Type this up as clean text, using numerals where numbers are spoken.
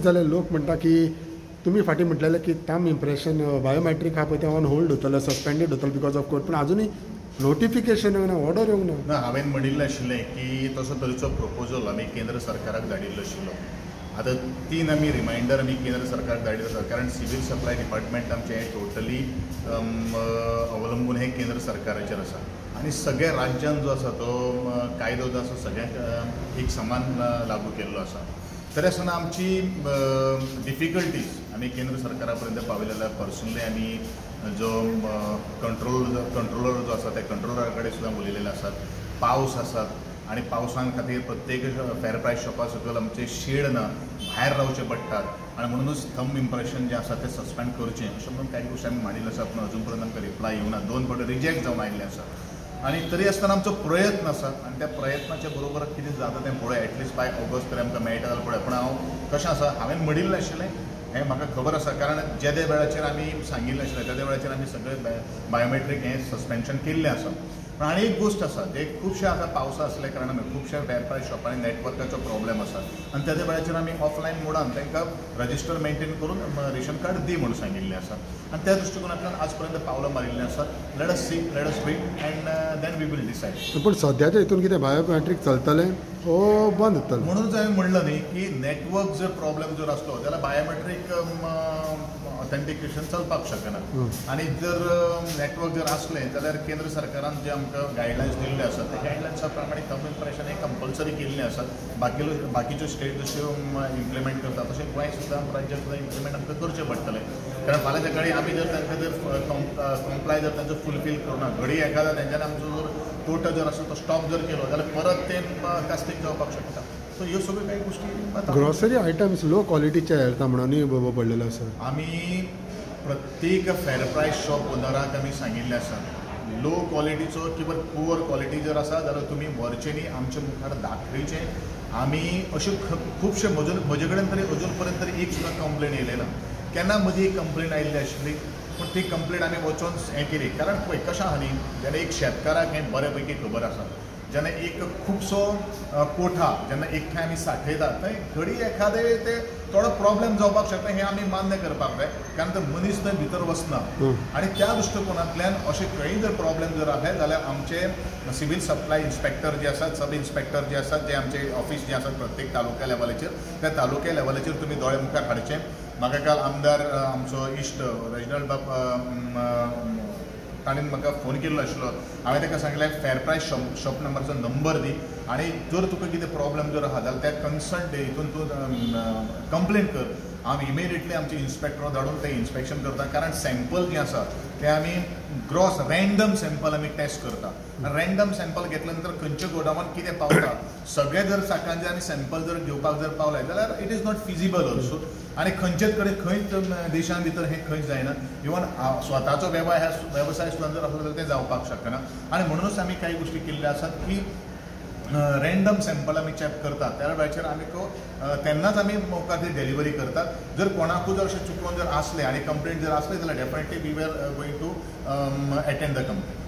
दीस जाले लोक म्हणटा की तुम्ही फाटी म्हटलेले की ताम इम्प्रेशन बायोमॅट्रीक हा पळय ते ऑन होल्ड उरतलो सस्पेंडेड उरतलो बिकॉज ऑफ कोर्ट, पण अजूनही नोटिफिकेशन येवंक ना, ऑर्डर येवंक ना. ना हांवें म्हणिल्लें आशिल्लें की तसो तरेचो प्रपोजल आमी केंद्र सरकाराक धाडिल्लो आशिल्लो. आतां 3 आमी रिमायंडर आमी केंद्र सरकाराक धाडिल्लो आसा, कारण सिवील सप्लाय डिपार्टमेंट आमचें हें टोटली अवलंबून हें केंद्र सरकाराचेर आसा आनी सगळ्या राज्यांत जो आसा तो कायदो जो आसा सगळ्यांक एक समान लागू केल्लो आसा. तरी आसतना आमची डिफिकल्टीज आमी केंद्र सरकारा पर्यंत पावयलेल्या पर्सनली आमी जो कंट्रोलर जो आसा त्या कंट्रोलरा कडेन सुद्दां उलयलेले आसात. पावस आसात आनी पावसां खातीर प्रत्येक फेर प्रायस शॉपा सकयल आमचे शेड ना, भायर रावचे पडटात आनी म्हणूनच थंब इम्प्रेशन जें आसा तें सस्पेंड करचें अशें म्हणून कांय गोश्टी आमी मांडिल्ल्यो आसा, पूण अजून पर्यंत आमकां रिप्लाय येवना. 2 फावटी रिजेक्ट जावन आयिल्ले आसा आनी तरी आसतना आमचो प्रयत्न आसा आनी त्या प्रयत्नाच्या बरोबर कितें जाता तें पळय. एटलिस्ट बाय ऑगस्ट तरी आमकां मेळटा जाल्यार पळय. पूण हांव कशें आसा, हांवें म्हणिल्लें आशिल्लें हें म्हाका खबर आसा, कारण जे त्या वेळाचेर आमी सांगिल्लें आशिल्लें त्या वेळाचेर आमी सगळें बायोमेट्रीक हें सस्पेन्शन केल्लें आसा. पण आनी एक गोश्ट आसा, जे खुबशे आतां पावसा आसल्या कारणान खुबशे फेर प्रायस शॉपांनी नेटवर्काचो प्रॉब्लेम आसा आनी त्या वेळाचेर आमी ऑफलायन मोडान तांकां रजिस्टर मेंटेन करून रेशन कार्ड दी म्हणून सांगिल्लें आसा आनी त्या दृश्टिकोनांतल्यान आज पर्यंत पावलां मारिल्लीं आसा. Let us see, let us wait and then we will decide. पण सद्याच्या हितून कितें बायोमॅट्रीक चलतलें ओ बंद उरतलें? म्हणूनच हांवें म्हणलं न्ही की नेटवर्क जर प्रॉब्लेम जर आसलो जाल्यार बायोमॅट्रीक ऑथेंटिकेशन चलपाक शकना. आनी जर नेटवर्क जर आसलें जाल्यार केंद्र सरकारान जे आमकां गायडलायन्स दिल्ले आसात त्या गायडलायन्सा प्रमाणे थंब इम्प्रेशन हें कंपल्सरी केल्लें आसा. बाकीच्यो स्टेट जश्यो इम्प्लिमेंट करता तशें गोंय सुद्दां राज्य सुद्दां इम्प्लिमेंट आमकां करचें पडटलें. कारण फाल्यां सकाळीं आमी जर तांकां जर कॉम्प्लाय जर तांचो फुलफील करूना, घडी एखादा तेंच्यानी आमचो जर कोर्ट जर आसा तो स्टॉप जर केलो जाल्यार परत ते कास्तीक जावपाक शकता. सो ह्यो सगळ्यो काही गोश्टी ग्रॉसरी आयटम्स लो क्वॉलिटीचे येता म्हणूनय पडलेलो आसा. आमी प्रत्येक फेर प्रायस शॉप ओनराक आमी सांगिल्लें आसा लो क्वॉलिटीचो किंवा पुअर क्वॉलिटी जर आसा जाल्यार तुमी व्हरचें न्ही, आमच्या मुखार दाखयचें. आमी अश्यो खुबशे म्हजे कडेन तरी अजून पर्यंत तरी एक सुद्दां कंप्लेन येयलें ना. केन्ना म्हजी एक कंप्लेन आयिल्ली आशिल्ली पूण ती कंप्लेन आमी वचून हें केली. कारण पळय कशें आहा न्ही, जेन्ना एक शेतकाराक हें बऱ्या पैकी खबर आसा, जेन्ना एक खुबसो कोठा जेन्ना एकठांय आमी सांठयतात थंय घडी एखादे ते थोडो प्रॉब्लेम जावपाक शकता हें आमी मान्य करपाक जाय. कारण तो मनीस थंय भितर वचना आनी त्या दृश्टिकोनांतल्यान अशें खंयी जर प्रॉब्लेम जर आसले जाल्यार आमचे सिवील सप्लाय इन्स्पेक्टर जे आसात, सब इन्स्पेक्टर जे आसात, जे आमचे ऑफिस जे आसात प्रत्येक तालुक्या लेवलाचेर, त्या तालुक्या लेवलाचेर तुमी दोळे मुखार हाडचें. म्हाका काल आमदार आमचो इश्ट रेजिनल्ड बाब ताणें म्हाका फोन केल्लो आशिल्लो. हांवें ताका सांगलें फेर प्रायस शॉप नंबरचो नंबर दी आनी जर तुका कितें प्रॉब्लेम जर आसा जाल्यार त्या कन्सर्न हितून तूं कंप्लेन कर. हांव इमिडिएटली आमचे इन्स्पेक्टर धाडून तें इन्स्पेक्शन करता. कारण सॅम्पल जें आसा तें आमी ग्रॉस रँडम सॅम्पल आमी टेस्ट करता. रँडम सॅम्पल घेतल्या नंतर खंयच्या गोडावान कितें पावता सगळे जर चाकांचे आमी सॅम्पल जर घेवपाक जर पावले जाल्यार it is not feasible also. आनी खंयचेच कडेन खंयच देशां भितर हें खंयच जायना. इवन स्वताचो वेवसाय सुद्दां जर आसलो जाल्यार तें जावपाक शकना. आनी म्हणूनच आमी कांय गोश्टी केल्ल्यो आसात की रँडम सॅम्पल आमी चॅक करतात. त्या वेळाचेर आमी तेन्नाच आमी मुखार ती डिलिव्हरी करतात. जर कोणाकूय जर अशें चुकून जर आसलें आनी कंप्लेंट जर आसली जाल्यार definitely we are going to attend the complaint.